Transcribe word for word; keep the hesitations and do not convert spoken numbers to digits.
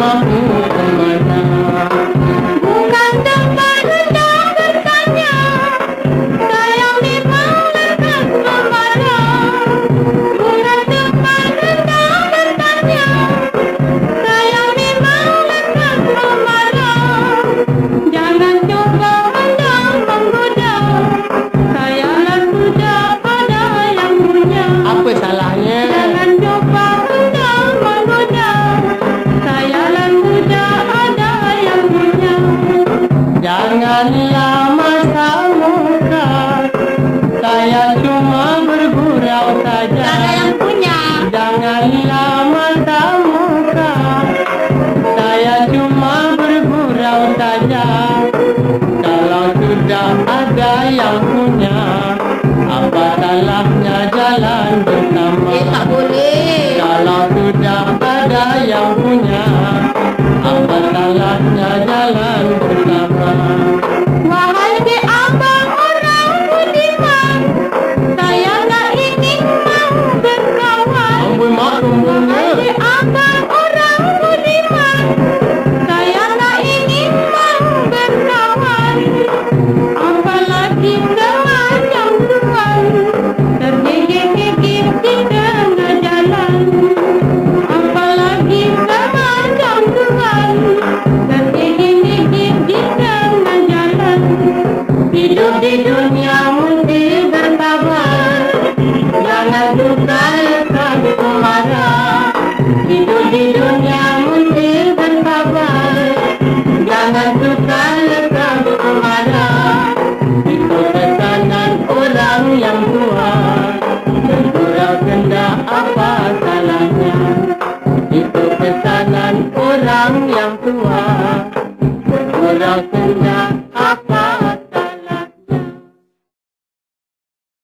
mau kemana. Bukan tempat hendak bertanya, saya memang lekas memarah. Bukan tempat hendak bertanya, saya memang lekas memarah. Jangan coba hendak menggoda, sayalah sudah ada yang punya. Apa salahnya? Jangan coba hendak menggoda, sayalah sudah ada yang punya. Janganlah masa muka, saya cuma bergurau saja. Ada yang punya. Janganlah mata muka, saya cuma bergurau saja. Kalau sudah ada yang punya, apa salahnya jalan bersama? Eh, tak boleh. Kalau sudah ada yang punya, apa salahnya jalan bersama? Wahai si abang orang budiman, saya tak ingin mau berkawan. Amboi mak tumbungnya. Wahai si abang orang budiman, saya tak ingin mau berkawan. Apalagi semacam tuan tergigit-gigit di tengah jalan. Apalagi semacam tuan tergigit-gigit di tengah jalan. Hidup di dunia mesti bersabar, jangan suka lekas marah. Hidup di dunia mesti bersabar, jangan suka lekas marah. Itu pesanan orang yang tua, bergurau kendak apa salahnya? Itu pesanan orang yang tua, bergurau kendak